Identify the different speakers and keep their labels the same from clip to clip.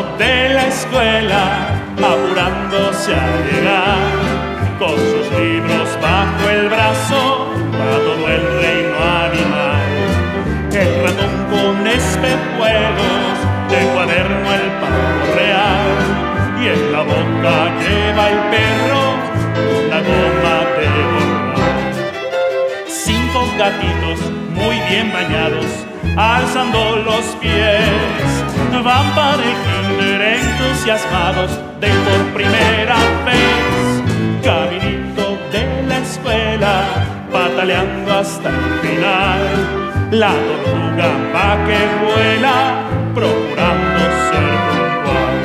Speaker 1: de la escuela, apurándose a llegar, con sus libros bajo el brazo, para todo el reino animal. El ratón con espejuelos, de cuaderno el pavo real, y en la boca lleva el perro una goma de borrar. 5 gatitos muy bien bañados, alzando los pies, van para el kinder entusiasmados de por primera vez. Caminito de la escuela, pataleando hasta el final, la tortuga va que vuela, procurando ser puntual.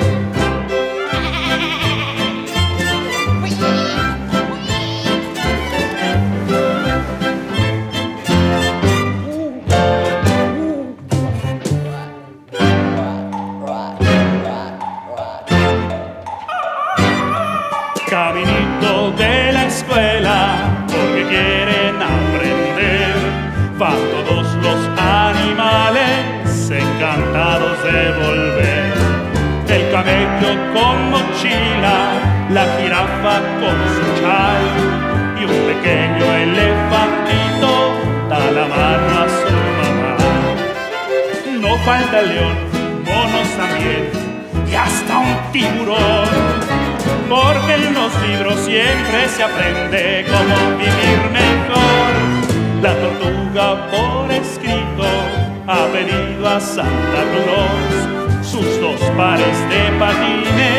Speaker 1: Caminito de la escuela, porque quieren aprender, van todos los animales encantados de volver. El camello con mochila, la jirafa con su chal, y un pequeño elefantito da la mano a su mamá. No falta el león, monos también, y hasta un tiburón, porque en los libros siempre se aprende cómo vivir mejor. La tortuga por escrito ha pedido a Santa Claus sus 2 pares de patines